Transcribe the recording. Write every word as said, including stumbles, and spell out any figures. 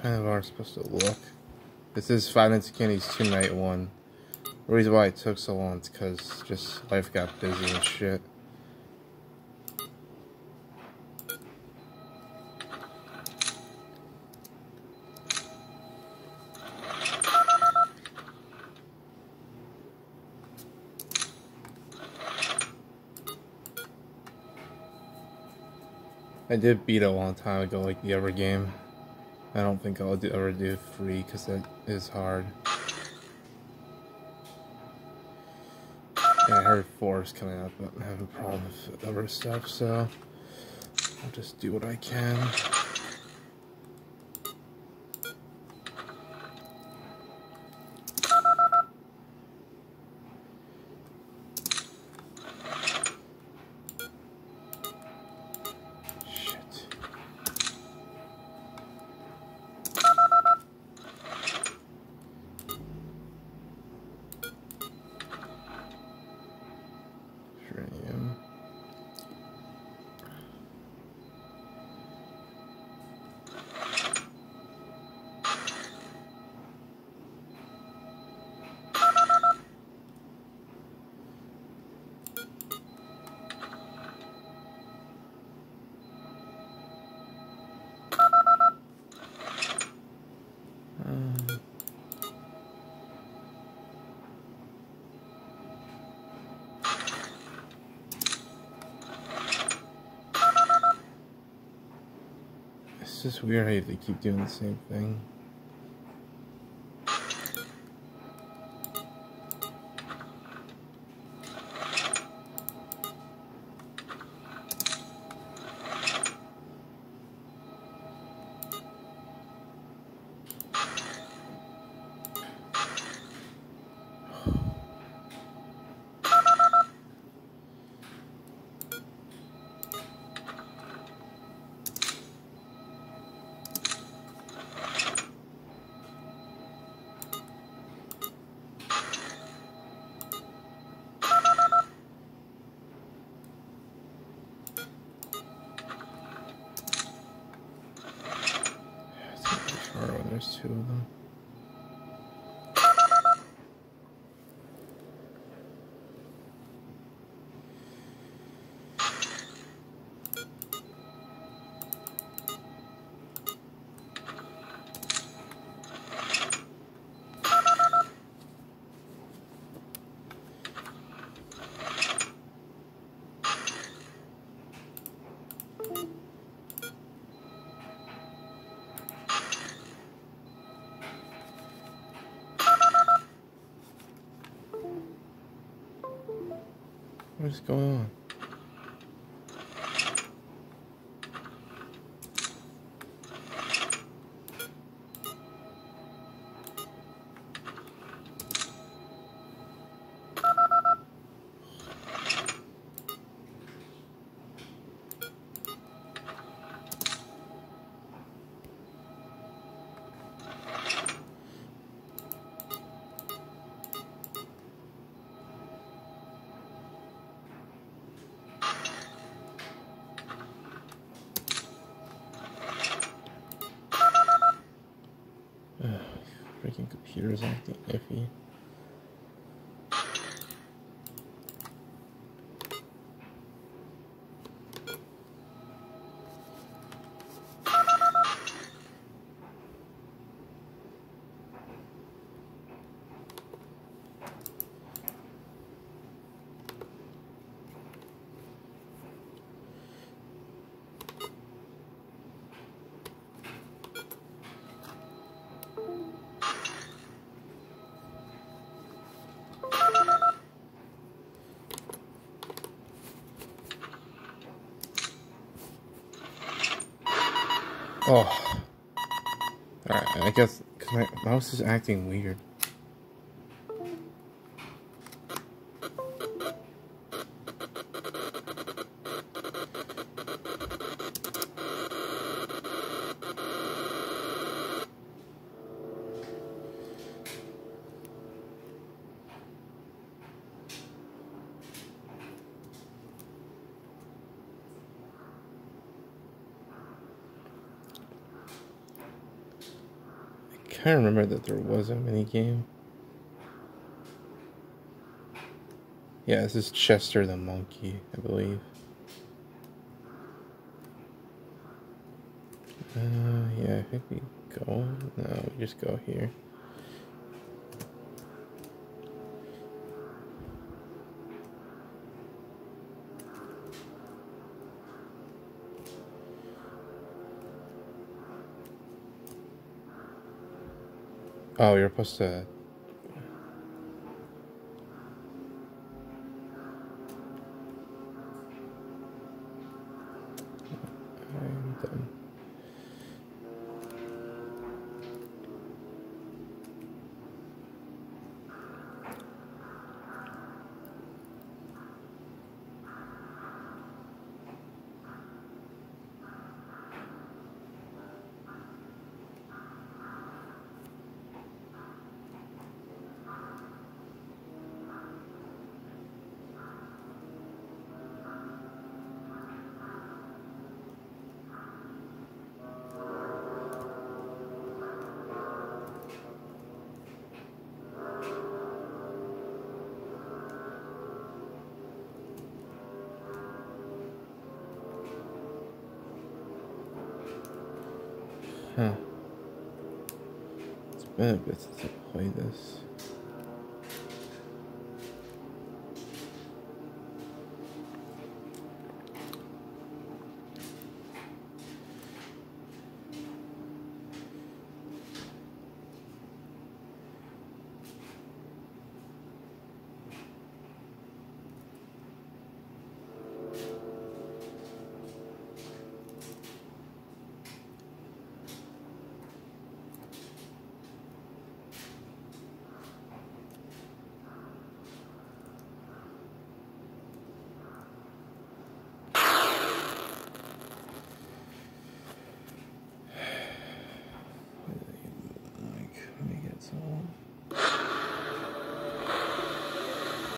kind of are supposed to look. This is Five Nights at Candy's Two Night one. The reason why it took so long is because just life got busy and shit. I did beat it a long time ago, like the other game. I don't think I'll do, ever do free because that is hard. Yeah, I heard four is coming up, but I'm having problems with other stuff, so I'll just do what I can. It's just weird how they keep doing the same thing. When there's two of them. What is going on? Freaking computer's acting iffy. Oh. Alright, I guess because my mouse is acting weird. can't remember that there was a mini game. Yeah, this is Chester the monkey, I believe. Uh, yeah, I think we go. No, we just go here. Oh, you're supposed to. I'm done. Huh. It's been a bit since I played this.